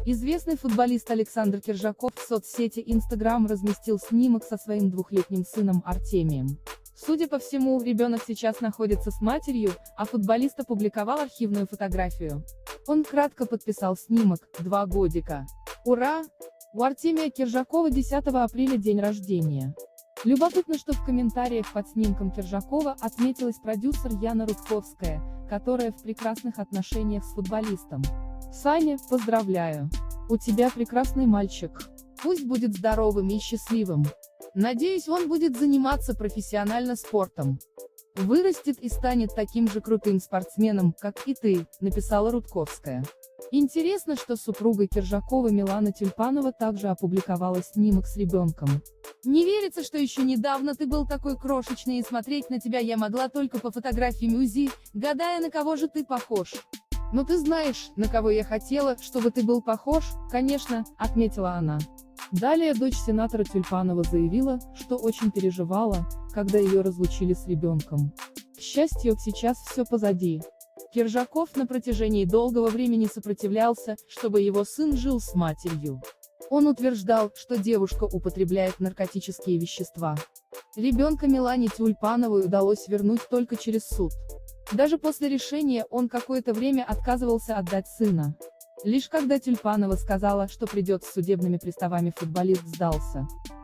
Известный футболист Александр Киржаков в соцсети Instagram разместил снимок со своим двухлетним сыном Артемием. Судя по всему, ребенок сейчас находится с матерью, а футболист опубликовал архивную фотографию. Он кратко подписал снимок: 2 годика. Ура! У Артемия Киржакова 10 апреля день рождения. Любопытно, что в комментариях под снимком Киржакова отметилась продюсер Яна Рудковская, которая в прекрасных отношениях с футболистом. Саня, поздравляю! У тебя прекрасный мальчик. Пусть будет здоровым и счастливым. Надеюсь, он будет заниматься профессионально спортом. Вырастет и станет таким же крутым спортсменом, как и ты, написала Рудковская. Интересно, что супруга Киржакова Милана Тюльпанова также опубликовала снимок с ребенком. Не верится, что еще недавно ты был такой крошечный и смотреть на тебя я могла только по фотографиям УЗИ, гадая, на кого же ты похож. Но ты знаешь, на кого я хотела, чтобы ты был похож, конечно, отметила она. Далее дочь сенатора Тюльпанова заявила, что очень переживала, когда ее разлучили с ребенком. К счастью, сейчас все позади. Киржаков на протяжении долгого времени сопротивлялся, чтобы его сын жил с матерью. Он утверждал, что девушка употребляет наркотические вещества. Ребенка Милане Тюльпановой удалось вернуть только через суд. Даже после решения он какое-то время отказывался отдать сына. Лишь когда Тюльпанова сказала, что придет с судебными приставами, футболист сдался.